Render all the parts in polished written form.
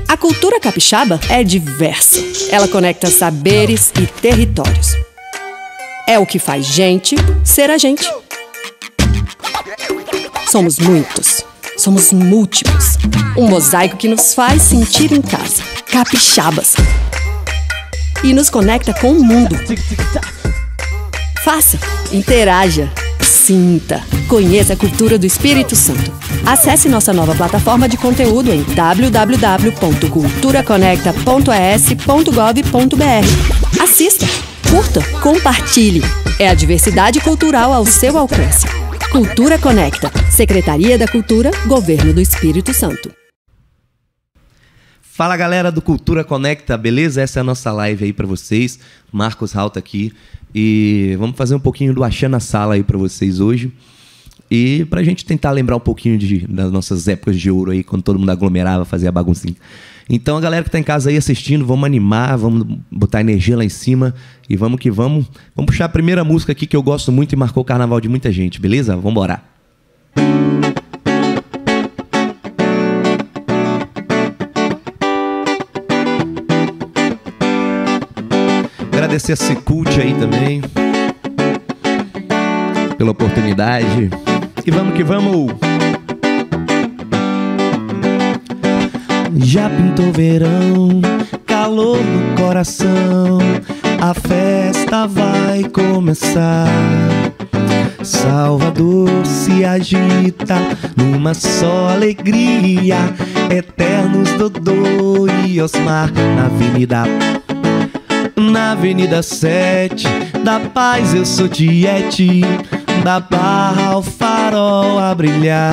A cultura capixaba é diversa. Ela conecta saberes e territórios. É o que faz gente ser a gente. Somos muitos. Somos múltiplos. Um mosaico que nos faz sentir em casa. Capixabas. E nos conecta com o mundo. Faça, interaja, sinta, conheça a cultura do Espírito Santo. Acesse nossa nova plataforma de conteúdo em www.culturaconecta.es.gov.br. Assista, curta, compartilhe. É a diversidade cultural ao seu alcance. Cultura Conecta, Secretaria da Cultura, Governo do Espírito Santo. Fala galera do Cultura Conecta, beleza? Essa é a nossa live aí pra vocês. Marcos Rauta aqui. E vamos fazer um pouquinho do Axé na Sala aí pra vocês hoje. E pra gente tentar lembrar um pouquinho das nossas épocas de ouro aí, quando todo mundo aglomerava, fazia baguncinha. Então a galera que tá em casa aí assistindo, vamos animar, vamos botar energia lá em cima e vamos que vamos. Vamos puxar a primeira música aqui que eu gosto muito e marcou o carnaval de muita gente, beleza? Vamos embora. Agradecer a Secult aí também pela oportunidade. E vamos que vamos! Já pintou verão, calor no coração, a festa vai começar. Salvador se agita numa só alegria, eternos Dodô e Osmar na Avenida 7 da Paz. Eu sou Tiete, da Barra ao farol a brilhar.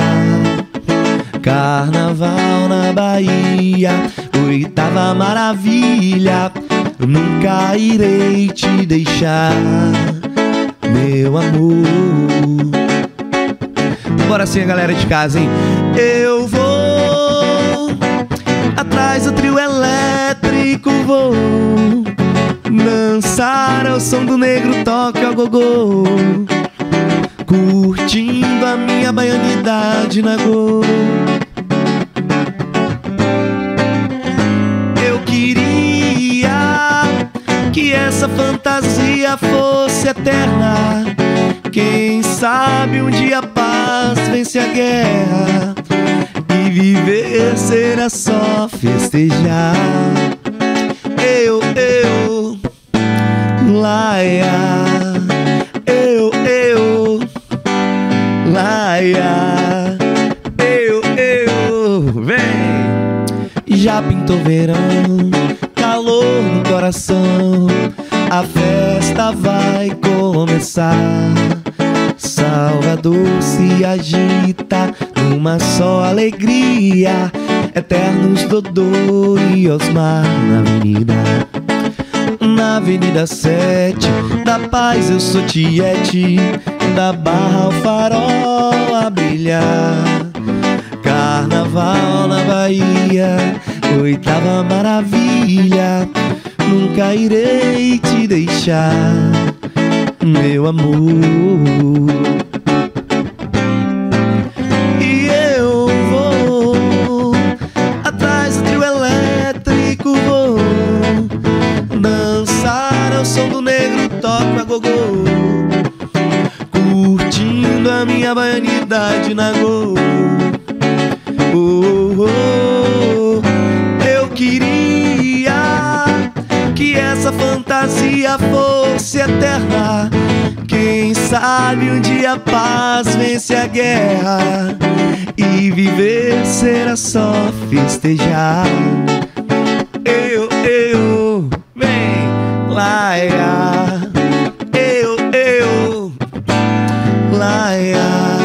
Carnaval na Bahia, oitava maravilha. Nunca irei te deixar, meu amor. Bora sim, galera de casa, hein? Eu vou atrás do trio elétrico, vou dançar ao som do negro toque ao gogô, curtindo a minha baianidade na go. Eu queria que essa fantasia fosse eterna. Quem sabe um dia a paz vence a guerra e viver será só festejar. Laia, laia, vem. Já pintou verão, calor no coração, a festa vai começar. Salvador se agita numa só alegria, eternos Dodô e Osmar na Avenida 7 da Paz. Eu sou Tiete, da Barra ao farol a brilhar. Carnaval na Bahia, oitava maravilha. Nunca irei te deixar, meu amor. E eu vou atrás do trio elétrico, vou dançar ao som do negro toque a gogô, curtindo a minha baianidade na go. Eu queria que essa fantasia fosse eterna. Quem sabe um dia a paz vence a guerra e viver será só festejar. Vem, laia, laia,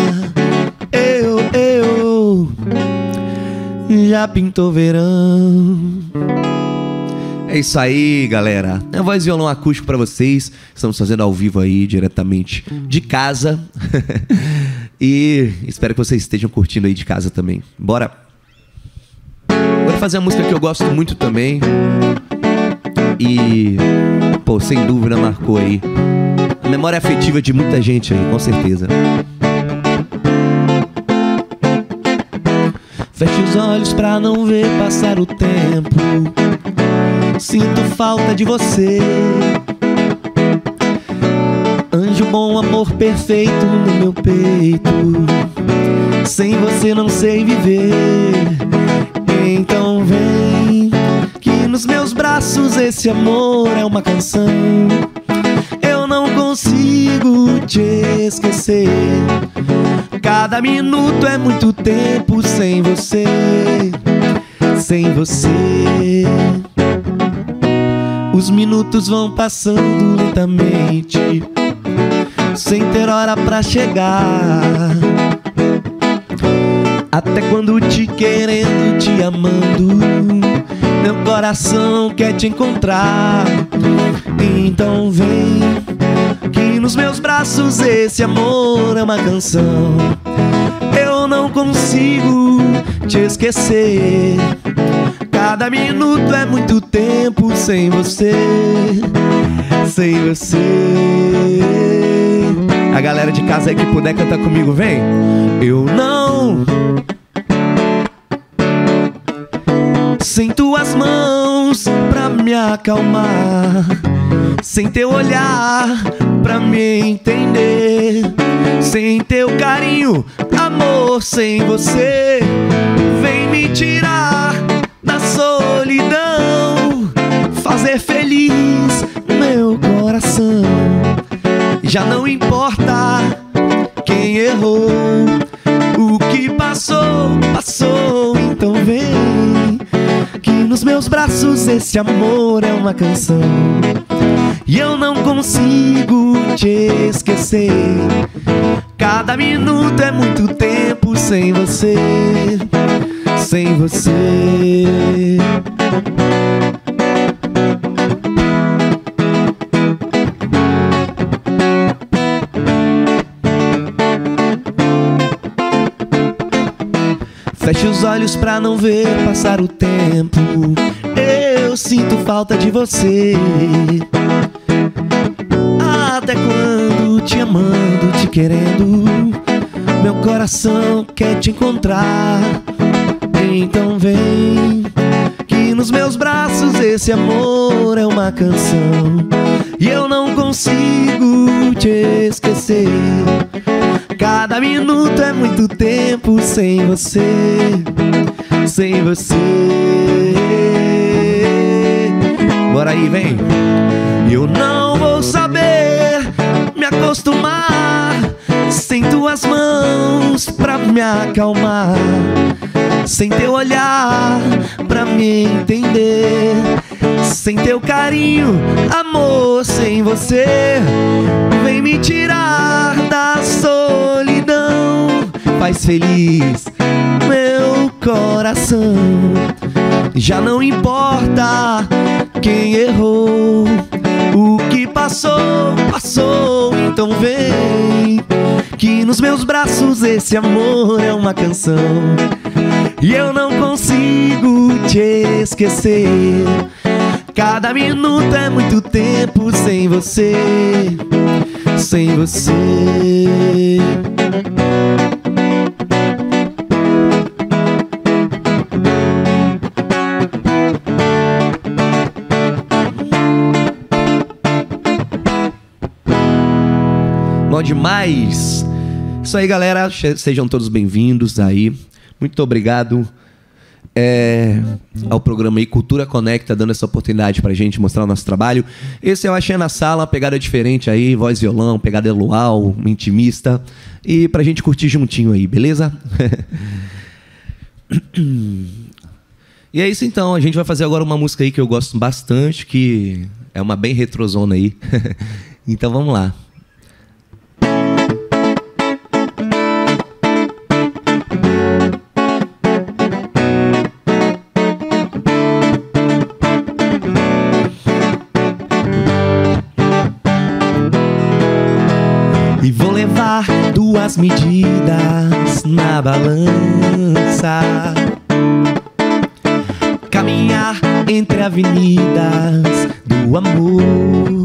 já pintou verão. É isso aí, galera. É voz e violão acústico pra vocês. Estamos fazendo ao vivo aí, diretamente de casa. E espero que vocês estejam curtindo aí de casa também. Bora! Vou fazer uma música que eu gosto muito também. E, pô, sem dúvida marcou aí a memória afetiva de muita gente aí, com certeza. Feche os olhos pra não ver passar o tempo. Sinto falta de você, anjo bom, amor perfeito no meu peito. Sem você não sei viver. Então vem, que nos meus braços esse amor é uma canção. Eu não consigo te esquecer. Cada minuto é muito tempo sem você, sem você. Os minutos vão passando lentamente, sem ter hora pra chegar. Até quando te querendo, te amando, meu coração quer te encontrar. Então vem, que nos meus braços esse amor é uma canção. Eu não consigo te esquecer. Cada minuto é muito tempo sem você, sem você. A galera de casa aí que puder cantar comigo, vem. Eu não, sem tuas mãos pra me acalmar, sem teu olhar pra me entender, sem teu carinho, amor, sem você. Vem me tirar da solidão, fazer feliz meu coração. Já não importa quem errou, o que passou, passou. Então vem, que nos meus braços esse amor é uma canção. E eu não consigo te esquecer. Cada minuto é muito tempo sem você, sem você. Feche os olhos pra não ver passar o tempo. Eu sinto falta de você. Até quando te amando, te querendo, meu coração quer te encontrar. Então vem, que nos meus braços esse amor é uma canção. E eu não consigo te esquecer. Cada minuto é muito tempo sem você, sem você. Bora aí, vem. Eu não vou saber me acostumar sem tuas mãos pra me acalmar, sem teu olhar pra me entender, sem teu carinho, amor, sem você. Vem me tirar da solidão, faz feliz meu coração. Já não importa quem errou, o que passou, passou. Então vem, que nos meus braços esse amor é uma canção. E eu não consigo te esquecer. Cada minuto é muito tempo sem você, sem você. Bom demais! Isso aí, galera. Sejam todos bem-vindos aí. Muito obrigado ao programa aí Cultura Conecta, dando essa oportunidade pra gente mostrar o nosso trabalho. Esse é o Axé na Sala, uma pegada diferente aí, voz e violão, pegada luau, intimista. E pra gente curtir juntinho aí, beleza? E é isso então, a gente vai fazer agora uma música aí que eu gosto bastante, que é uma bem retrozona aí. Então vamos lá. E vou levar duas medidas na balança, caminhar entre avenidas do amor,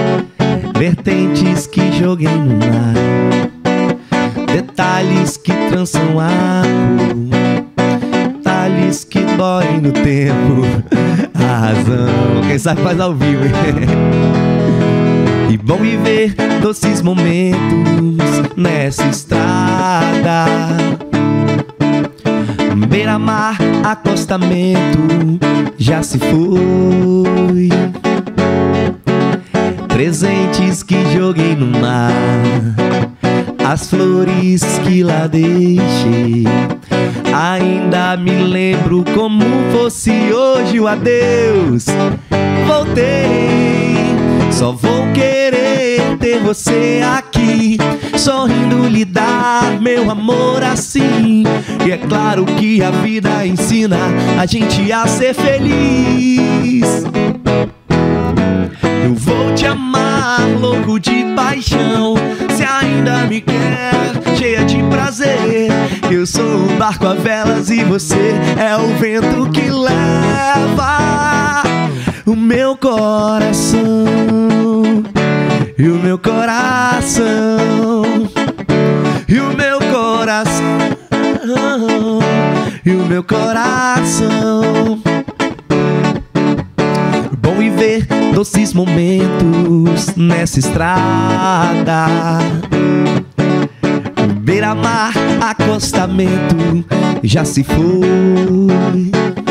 vertentes que joguei no mar, detalhes que canção arco, talhes que doem no tempo, a razão, quem sabe faz ao vivo. E bom viver doces momentos nessa estrada, beira-mar, acostamento, já se foi. Presentes que joguei no mar, as flores que lá deixei, ainda me lembro como fosse hoje o adeus. Voltei, só vou querer ter você aqui, sorrindo lhe dar meu amor assim. E é claro que a vida ensina a gente a ser feliz. Eu vou te amar, louco de paixão, se ainda me quer, cheia de prazer. Eu sou o barco a velas e você é o vento que leva o meu coração. E o meu coração, e o meu coração, e o meu coração. Bom viver doces momentos nessa estrada, beira-mar, acostamento, já se foi.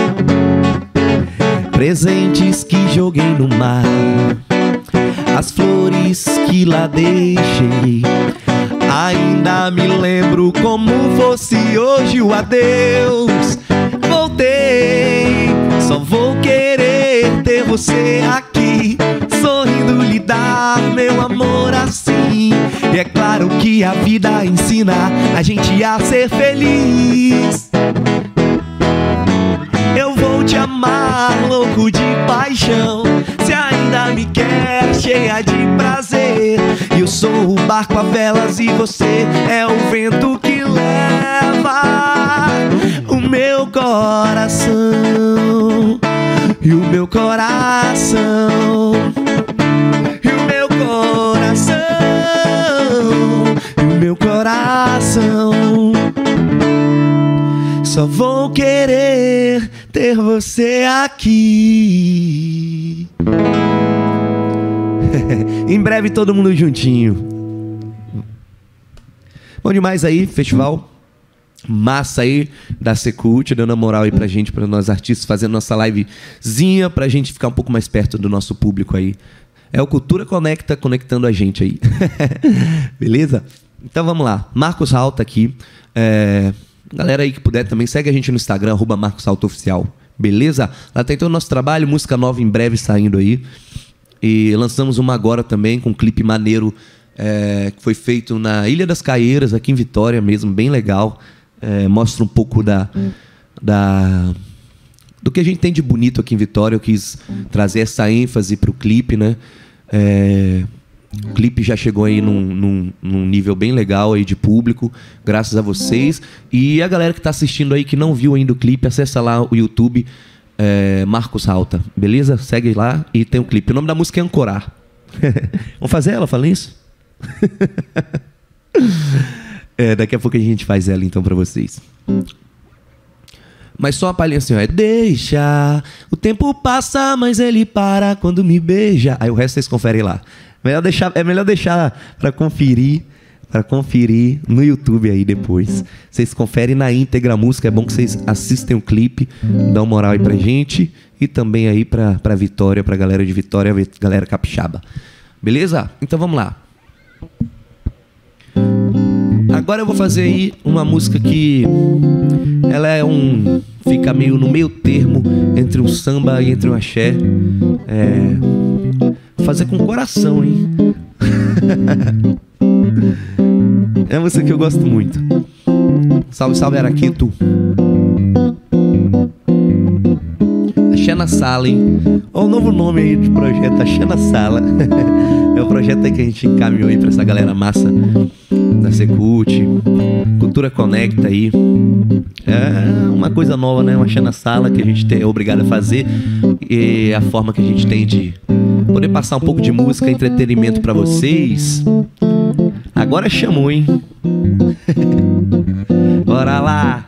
Presentes que joguei no mar, as flores que lá deixei, ainda me lembro como fosse hoje o adeus. Voltei, só vou querer ter você aqui, sorrindo lhe dar meu amor assim. E é claro que a vida ensina a gente a ser feliz. Eu vou te amar, louco de paixão, se ainda me quer, cheia de prazer. Eu sou o barco a velas e você é o vento que leva o meu coração. E o meu coração, e o meu coração, e o meu coração. Só vou querer ter você aqui. Em breve todo mundo juntinho. Bom demais aí, festival massa aí da Secult, dando a moral aí pra gente, pra nós artistas, fazendo nossa livezinha pra gente ficar um pouco mais perto do nosso público aí. É o Cultura Conecta, conectando a gente aí. Beleza? Então vamos lá. Marcos Halta aqui. Galera aí que puder também, segue a gente no Instagram, @MarcosHaltaOficial. Beleza? Lá tem todo o nosso trabalho, música nova em breve saindo aí. E lançamos uma agora também, com um clipe maneiro, que foi feito na Ilha das Caieiras, aqui em Vitória mesmo, bem legal. Mostra um pouco do que a gente tem de bonito aqui em Vitória. Eu quis trazer essa ênfase pro clipe, né? O clipe já chegou aí num nível bem legal aí de público, graças a vocês. E a galera que tá assistindo aí, que não viu ainda o clipe, acessa lá o YouTube, Marcos Halta, beleza? Segue lá e tem o clipe. O nome da música é Ancorar. Vamos fazer ela, falando isso? Daqui a pouco a gente faz ela então pra vocês. Mas só uma palhinha assim, ó. Deixa, o tempo passa, mas ele para quando me beija. Aí o resto vocês conferem lá. É melhor deixar pra conferir no YouTube aí depois. Vocês conferem na íntegra a música. É bom que vocês assistem o clipe, dão moral aí pra gente. E também aí pra Vitória, pra galera de Vitória, galera capixaba. Beleza? Então vamos lá. Agora eu vou fazer aí uma música que ela fica meio no meio termo entre um samba e entre um axé. Vou fazer com coração, hein? É uma música que eu gosto muito. Salve, salve, Araqueto. Axé na Sala, hein? Olha o novo nome aí do projeto, Axé na Sala. É o projeto aí que a gente encaminhou aí pra essa galera massa da Secult, Cultura Conecta aí. É uma coisa nova, né? Uma Axé na Sala que a gente é obrigado a fazer. E a forma que a gente tem de poder passar um pouco de música, entretenimento pra vocês. Agora chamou, hein? lá.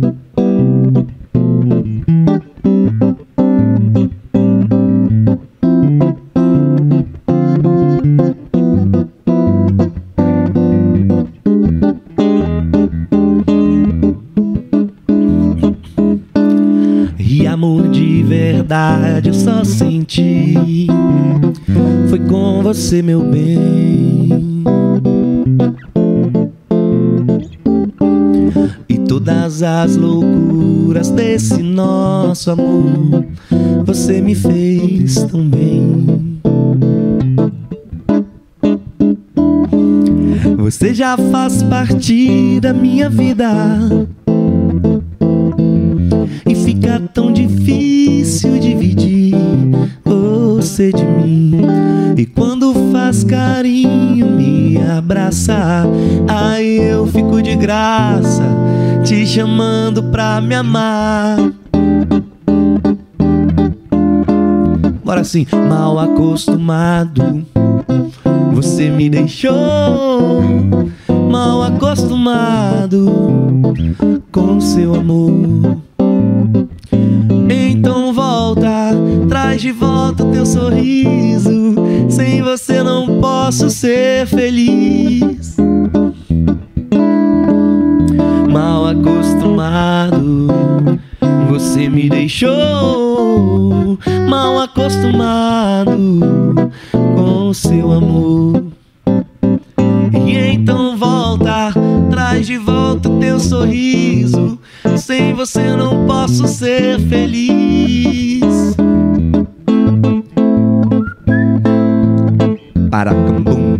E amor de verdade eu só senti foi com você, meu bem. E todas as loucuras desse nosso amor você me fez tão bem. Você já faz parte da minha vida e fica tão difícil dividir você de mim. E quando faz carinho, me abraça, aí eu fico de graça te chamando pra me amar. Bora assim. Mal acostumado, você me deixou mal acostumado com seu amor. Então volta, traz de volta teu sorriso. Sem você não posso ser feliz. Mal acostumado, você me deixou mal acostumado com seu amor. E então volta, traz de volta teu sorriso. Sem você não posso ser feliz. Paracambum.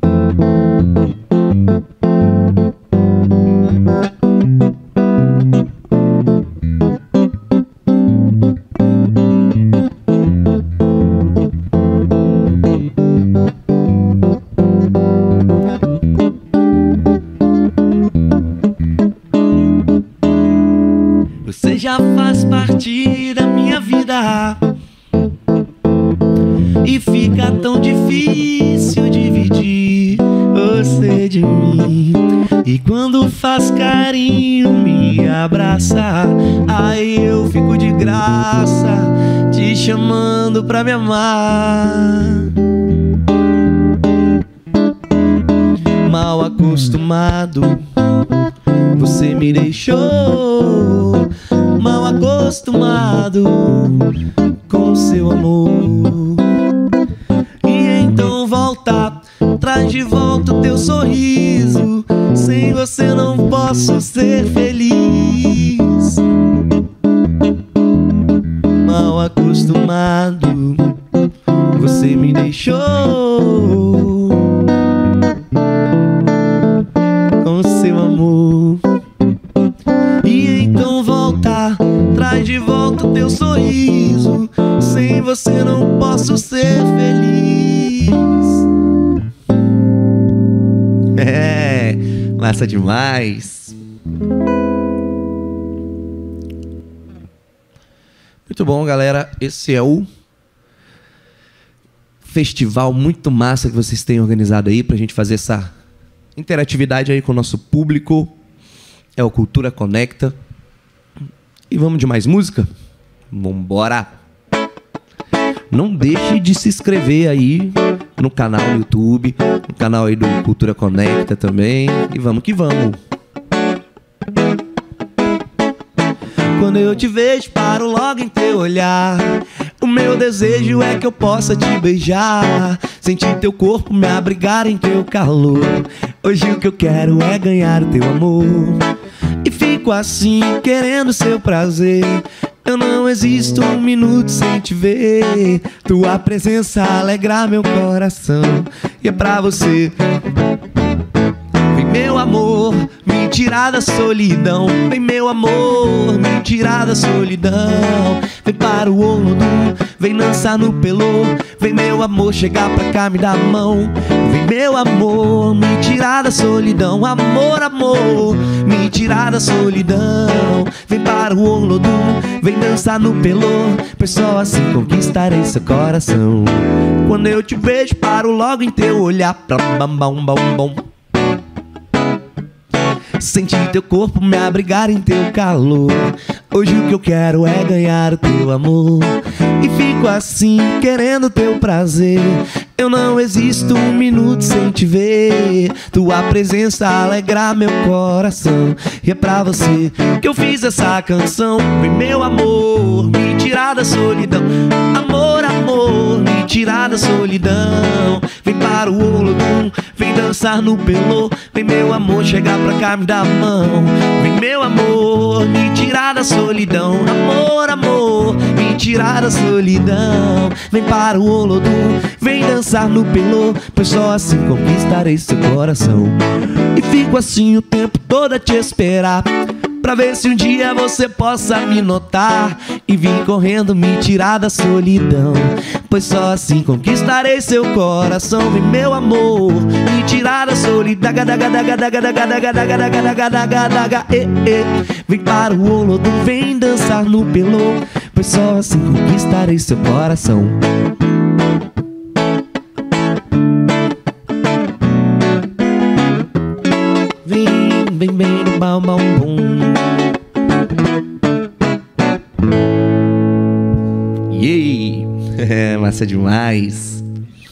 Você já faz parte da minha vida e fica tão difícil dividir você de mim. E quando faz carinho, me abraça, aí eu fico de graça te chamando pra me amar. Mal acostumado, você me deixou mal acostumado com seu amor. E então volta, traz de volta o teu sorriso. Sem você não posso ser feliz. Mal acostumado, você me deixou com seu amor. E então volta, traz de volta o teu sorriso. Sem você não posso ser feliz. É, massa demais. Muito bom, galera. Esse é o festival muito massa que vocês têm organizado aí pra gente fazer essa interatividade aí com o nosso público. É o Cultura Conecta. E vamos de mais música? Vambora! Não deixe de se inscrever aí no canal do YouTube, no canal aí do Cultura Conecta também. E vamos que vamos! Quando eu te vejo, paro logo em teu olhar. O meu desejo é que eu possa te beijar, sentir teu corpo me abrigar em teu calor. Hoje o que eu quero é ganhar o teu amor. E fico assim, querendo seu prazer. Eu não existo um minuto sem te ver. Tua presença alegra meu coração. E é pra você. Vem meu amor, me tirar da solidão. Vem meu amor, me tirar da solidão. Vem para o Olodum, vem dançar no pelô. Vem meu amor, chegar pra cá, me dar a mão. Vem meu amor, me tirar da solidão. Amor, amor, me tirar da solidão. Vem para o Olodum, vem dançar no pelô. Pois só assim conquistarei seu coração. Quando eu te vejo, paro logo em teu olhar. Pra bam bam bam bam. sentir teu corpo me abrigar em teu calor. Hoje o que eu quero é ganhar o teu amor. E fico assim, querendo teu prazer. Eu não existo um minuto sem te ver. Tua presença alegra meu coração. E é pra você que eu fiz essa canção. Vem meu amor, me tirar da solidão. Amor, amor, me tirar da solidão. Vem para o Olodum, vem dançar no pelô. Vem meu amor, chegar pra cá, me dar a mão. Vem meu amor, me tirar da solidão. Amor, amor, me tirar da solidão. Vem para o Olodum, vem dançar no pelô, pois só assim conquistarei seu coração. E fico assim o tempo todo a te esperar, pra ver se um dia você possa me notar e vir correndo me tirar da solidão, pois só assim conquistarei seu coração. Vem meu amor, me tirar da solidão. Vem para o Olodum, vem dançar no pelô, pois só assim conquistarei seu coração. Vem bem no bam bam bum. Yay! É massa demais.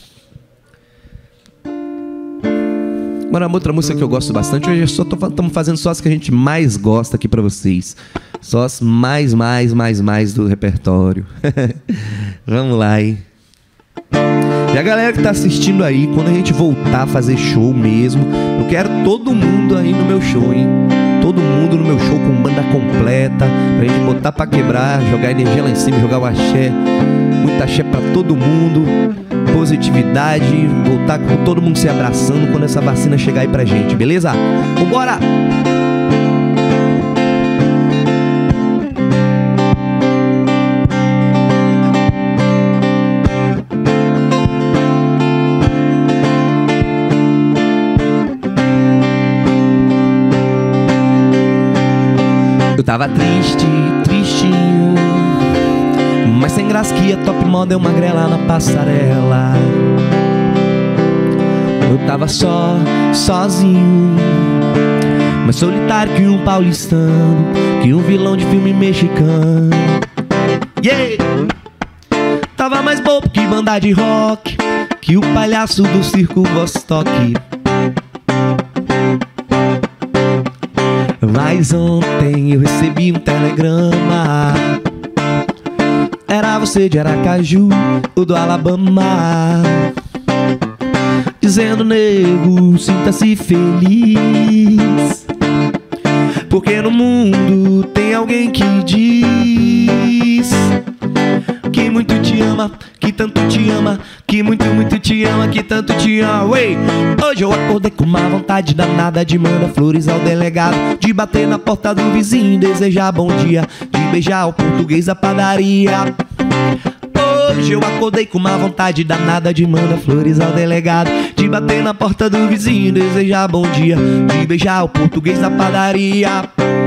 Agora, uma outra música que eu gosto bastante. Hoje estamos fazendo só as que a gente mais gosta aqui pra vocês. Só as mais do repertório. Vamos lá, hein? E a galera que tá assistindo aí, quando a gente voltar a fazer show mesmo, eu quero todo mundo aí no meu show, hein? Todo mundo no meu show com banda completa, pra gente botar pra quebrar, jogar energia lá em cima, jogar o axé. Muito axé pra todo mundo, positividade, voltar com todo mundo se abraçando quando essa vacina chegar aí pra gente, beleza? Vambora! Eu tava triste, tristinho, mas sem graça que a top model magrela na passarela. Eu tava só, sozinho, mais solitário que um paulistano, que um vilão de filme mexicano. Yeah! Tava mais bobo que banda de rock, que o palhaço do circo Vostok. Mas ontem eu recebi um telegrama. Era você de Aracaju, o do Alabama, dizendo: nego, sinta-se feliz, porque no mundo tem alguém que diz que muito te ama, que tanto te ama, que muito te ama, que tanto te ama. Ué! Hoje eu acordei com uma vontade danada de mandar flores ao delegado, de bater na porta do vizinho e desejar bom dia, de beijar o português da padaria. Hoje eu acordei com uma vontade danada de mandar flores ao delegado, de bater na porta do vizinho e desejar bom dia, de beijar o português da padaria.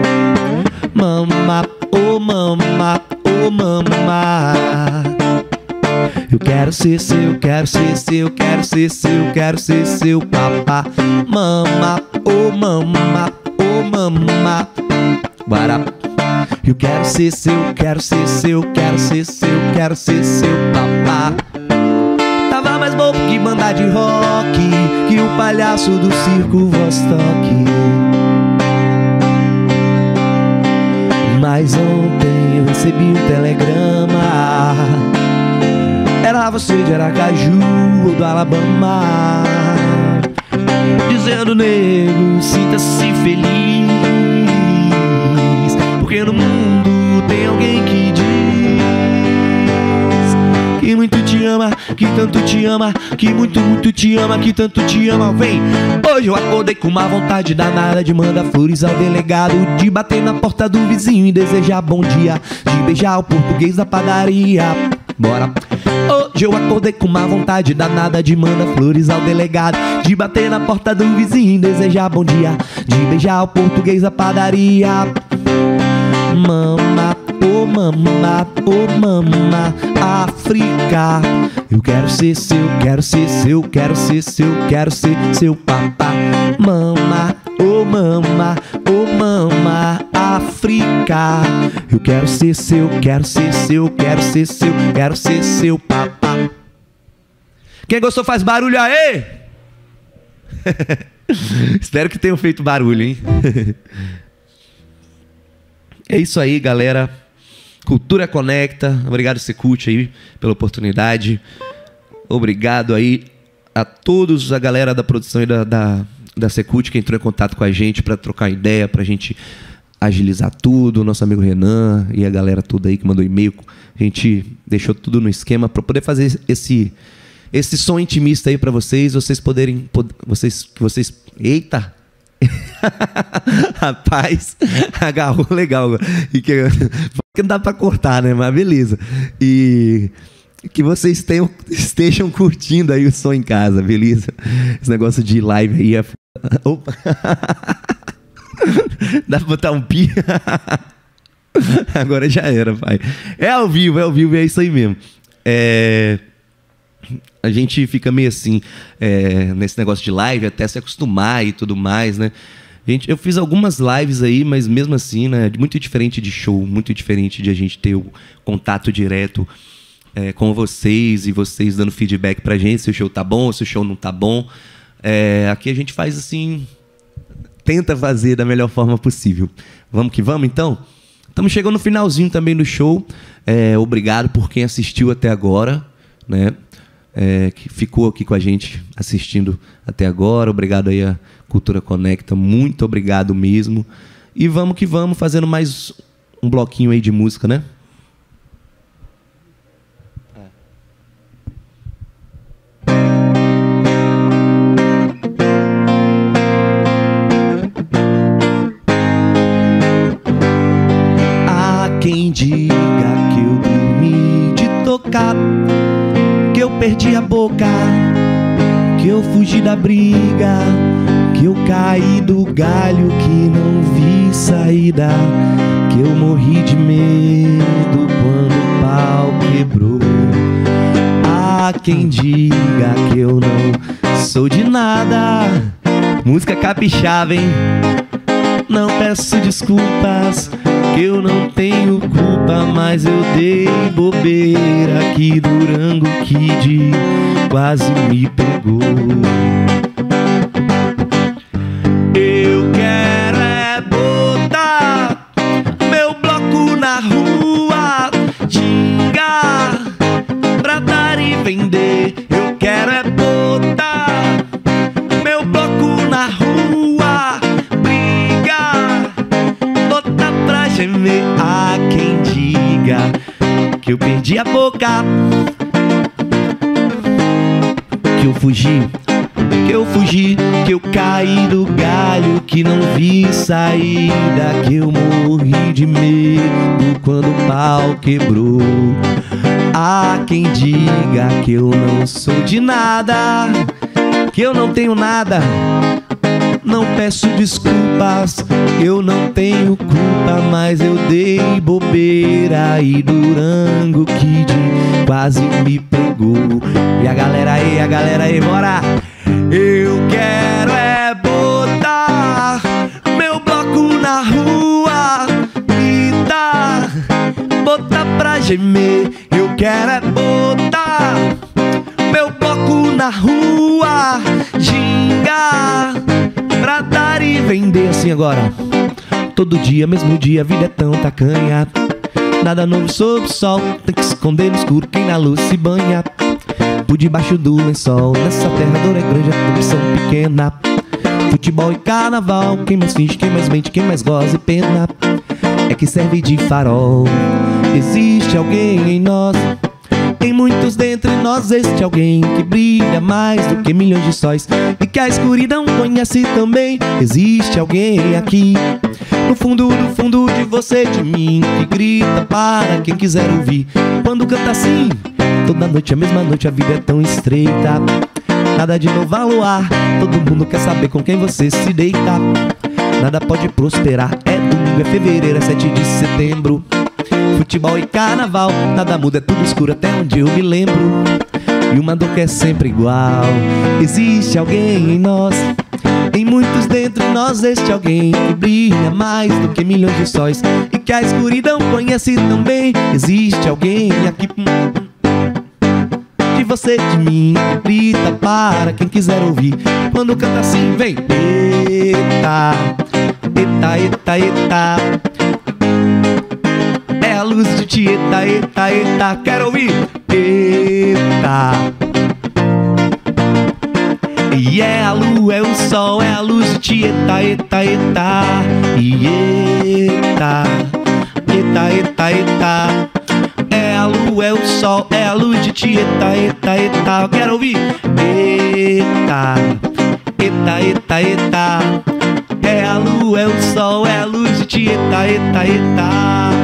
Mama, oh mama, oh mama, eu quero ser seu, quero ser seu, quero ser seu, quero ser seu papá. Mama, oh mama, oh mama, bora. Eu quero ser seu, quero ser seu, quero ser seu, quero ser seu papá. Tava mais bobo que banda de rock, que o palhaço do circo Vostok. Mas ontem eu recebi um telegrama. Era você de Aracaju ou do Alabama, dizendo: nego, sinta-se feliz, porque no mundo tem alguém que diz que muito te ama, que tanto te ama, que muito te ama, que tanto te ama. Vem! Hoje eu acordei com uma vontade danada de mandar flores ao delegado, de bater na porta do vizinho e desejar bom dia, de beijar o português da padaria. Bora! Hoje eu acordei com uma vontade danada de mandar flores ao delegado, de bater na porta do vizinho e desejar bom dia, de beijar o português da padaria. Mama, oh mama, oh mama, África. Eu quero ser seu, quero ser seu, quero ser seu, quero ser seu papá. Mama, oh mama, oh mama, África. Eu quero ser seu, quero ser seu, quero ser seu, quero ser seu papá. Quem gostou faz barulho aí! Espero que tenham feito barulho, hein? É isso aí, galera. Cultura Conecta. Obrigado, Secult, aí, pela oportunidade. Obrigado aí a todos, a galera da produção e da Secult que entrou em contato com a gente para trocar ideia, pra gente agilizar tudo. O nosso amigo Renan e a galera toda aí que mandou e-mail. A gente deixou tudo no esquema para poder fazer esse som intimista aí para vocês poderem... Eita! Rapaz, agarrou legal. E que não dá para cortar, né? Mas beleza. E que vocês estejam curtindo aí o som em casa, beleza? Esse negócio de live aí é... Opa! Dá pra botar um pi? Agora já era, pai. É ao vivo, é isso aí mesmo. A gente fica meio assim, nesse negócio de live, até se acostumar e tudo mais, né? Eu fiz algumas lives aí, mas mesmo assim, né? Muito diferente de show, muito diferente de a gente ter o contato direto com vocês e vocês dando feedback pra gente, se o show tá bom, se o show não tá bom. Aqui a gente faz assim, tenta fazer da melhor forma possível. Vamos que vamos, então? Estamos chegando no finalzinho também do show. Obrigado por quem assistiu até agora, né? Que ficou aqui com a gente assistindo até agora. Obrigado aí a Cultura Conecta, muito obrigado mesmo. E vamos que vamos, fazendo mais um bloquinho aí de música, né? Há quem diga que eu dormi de tocar, que eu perdi a boca, que eu fugi da briga, que eu caí do galho, que não vi saída, que eu morri de medo quando o pau quebrou. Há quem diga que eu não sou de nada. Música capixaba, hein? Não peço desculpas, que eu não tenho culpa, mas eu dei bobeira, que Durango Kid quase me pegou. Eu quero botar meu bloco na rua, gingar pra dar e vender. Eu quero botar meu bloco na rua, brigar, botar pra gemer. Há quem diga que eu perdi a boca, que eu fugi, que eu caí do galho, que não vi saída, que eu morri de medo quando o pau quebrou. Há quem diga que eu não sou de nada, que eu não tenho nada. Não peço desculpas, eu não tenho culpa, mas eu dei bobeira e Durango Kid quase me pegou. E a galera aí, bora! Eu quero botar meu bloco na rua, gritar, botar pra gemer. Eu quero botar meu bloco na rua, gingar pra dar e vender. Assim agora. Todo dia, mesmo dia, a vida é tão tacanha. Nada novo sob o sol, tem que esconder no escuro quem na luz se banha. Por debaixo do lençol, nessa terra dor é grande, a corrupção pequena. Futebol e carnaval, quem mais finge, quem mais mente, quem mais goza e pena é que serve de farol. Existe alguém em nós, em muitos dentre nós, existe alguém que brilha mais do que milhões de sóis e que a escuridão conhece também. Existe alguém aqui, no fundo de você, de mim, que grita para quem quiser ouvir. Quando canta assim, toda noite, a mesma noite, a vida é tão estreita. Nada de novo ao luar, todo mundo quer saber com quem você se deita. Nada pode prosperar, é domingo, é fevereiro, é 7 de setembro. Futebol e carnaval, nada muda, é tudo escuro até onde eu me lembro. E uma dor que é sempre igual. Existe alguém em nós, Em muitos dentre nós existe alguém que brilha mais do que milhões de sóis e que a escuridão conhece também. Existe alguém aqui de você, de mim, que grita para quem quiser ouvir. Quando canta assim, vem. Eita, eita, eita, eita. É a luz de ti, eita, eita, eita. Quero ouvir. Eita. E é a lua, é o sol, é a luz de ti, eita, eita, eita. E eita, eita, eita, eita. É a lua, é o sol, é a luz de ti, eita, eita, eita. Eu quero ouvir. Eita, eita, eita, eita. É a lua, é o sol, é a luz de ti, eita, eita, eita.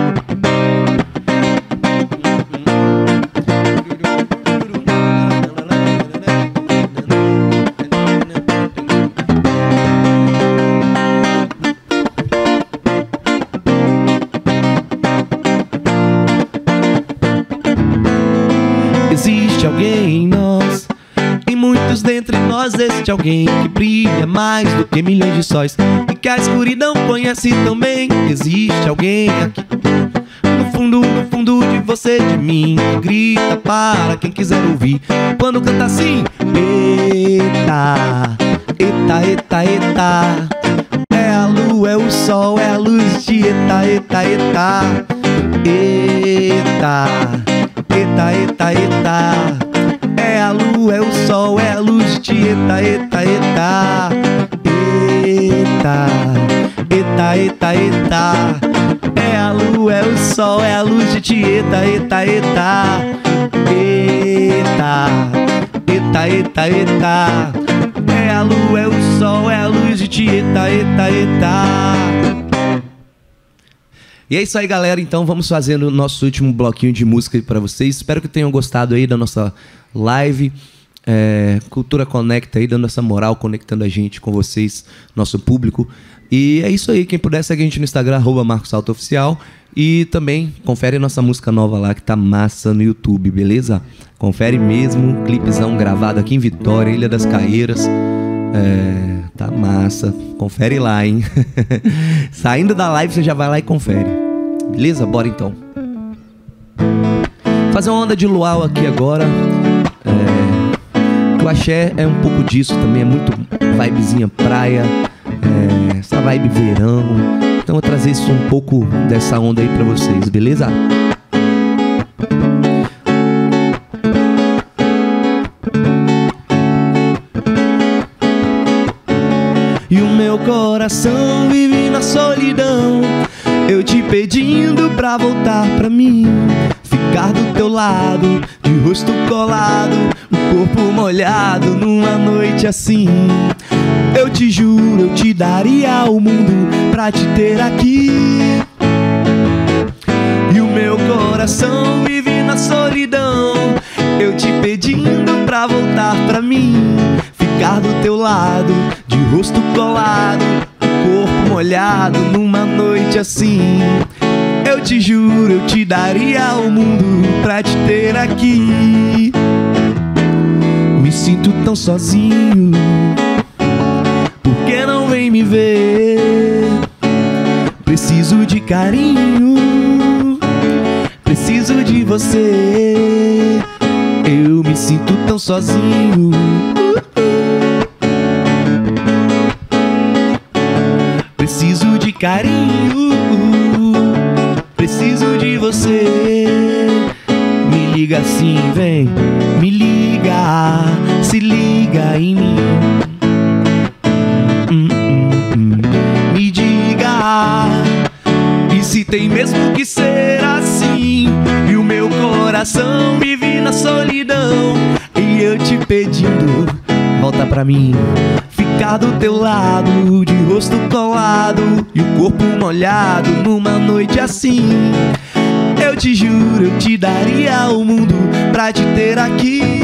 Existe alguém em nós, em muitos dentre nós existe alguém que brilha mais do que milhões de sóis e que a escuridão conhece também. Existe alguém aqui no fundo de você, de mim, que grita para quem quiser ouvir. Quando canta assim, eita, eita, eita, eita. É a lua, é o sol, é a luz de eita, eita, eita. Eita, eita, eita, eita. É a lua, é o sol, é a luz de eita, eita, eita. Eita, eita, eita, eita. É a lua, é o sol, é a luz de ti, eita, eita, eita. Eita, eita, eita, eita. É a lua, é o sol, é a luz de ti, eita, eita, eita. E é isso aí, galera. Então vamos fazendo o nosso último bloquinho de música para vocês. Espero que tenham gostado aí da nossa live. Cultura Conecta aí, dando essa moral, conectando a gente com vocês, nosso público. E é isso aí. Quem puder, segue a gente no Instagram, @MarcosAltoOficial. E também confere nossa música nova lá, que tá massa no YouTube, beleza? Confere mesmo. Clipezão gravado aqui em Vitória, Ilha das Caeiras. Tá massa. Confere lá, hein? Saindo da live, você já vai lá e confere. Beleza? Bora então. Fazer uma onda de luau aqui agora. O axé é um pouco disso também. É muito vibezinha praia. Essa vibe verão. Então eu vou trazer isso um pouco dessa onda aí pra vocês, beleza? E o meu coração vive na solidão, eu te pedindo pra voltar pra mim, ficar do teu lado, de rosto colado, o corpo molhado numa noite assim. Eu te juro, eu te daria o mundo pra te ter aqui. E o meu coração vive na solidão, eu te pedindo pra voltar pra mim, ficar do teu lado, de rosto colado, corpo molhado numa noite assim. Eu te juro, eu te daria o mundo pra te ter aqui. Me sinto tão sozinho, por que não vem me ver? Preciso de carinho, preciso de você. Eu me sinto tão sozinho. Preciso de carinho, preciso de você. Me liga assim, vem, me liga, se liga em mim. Me diga, e se tem mesmo que ser assim? E o meu coração vive na solidão, e eu te pedindo, volta pra mim, ficar do teu lado, de rosto colado e o corpo molhado numa noite assim. Eu te juro, eu te daria o mundo pra te ter aqui.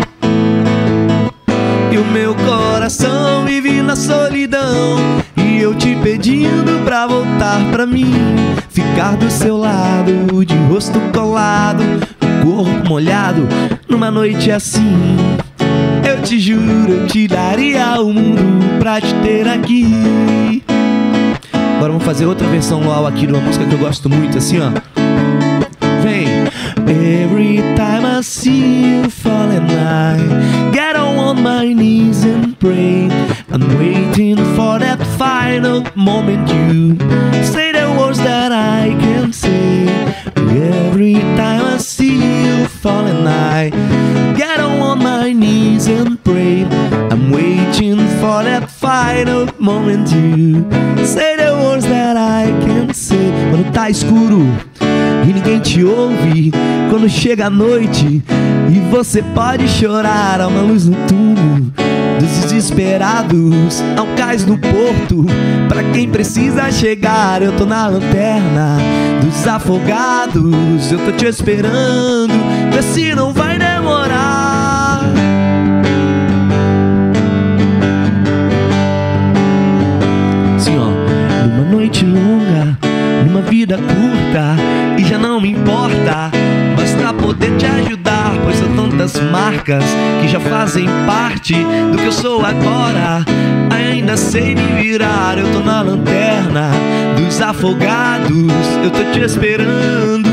E o meu coração vive na solidão, e eu te pedindo pra voltar pra mim, ficar do seu lado, de rosto colado, o corpo molhado numa noite assim. Eu te juro, eu te daria o mundo pra te ter aqui. Agora vamos fazer outra versão luau aqui de uma música que eu gosto muito, assim, ó. Vem. Every time I see you falling, I get on my knees and pray. I'm waiting for that final moment you say the words that I can say. Every time I see you falling, I get on my knees and pray. I'm waiting for that final moment you say the words that I can say. Quando tá escuro e ninguém te ouve, quando chega a noite e você pode chorar, há uma luz no túmulo dos desesperados, há um cais no porto pra quem precisa chegar. Eu tô na lanterna dos afogados, eu tô te esperando, vê se não vai demorar. Assim, ó, numa noite longa, numa vida curta, e já não me importa, basta poder te ajudar, pois são tantas marcas que já fazem parte do que eu sou agora. Ainda sei me virar, eu tô na lanterna dos afogados, eu tô te esperando.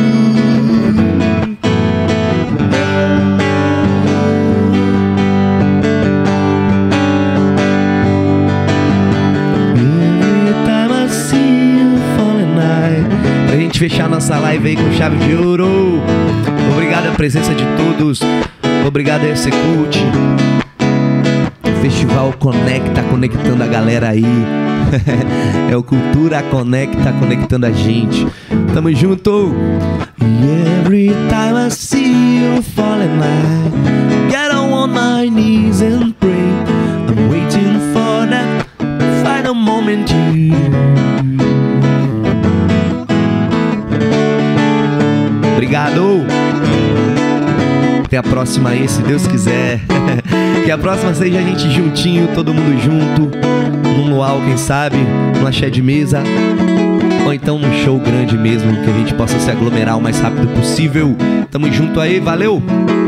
Pra gente fechar nossa live aí com chave de ouro. Obrigado a presença de todos. Obrigado a Execute. O Festival Conecta, conectando a galera aí. É o Cultura Conecta, conectando a gente. Tamo junto. Every time I see you falling, I get on my knees and pray. I'm waiting for that final moment you. Obrigado. Até a próxima aí, se Deus quiser. Que a próxima seja a gente juntinho, todo mundo junto, num luau, quem sabe, num axé de mesa, ou então num show grande mesmo, que a gente possa se aglomerar o mais rápido possível. Tamo junto aí, valeu!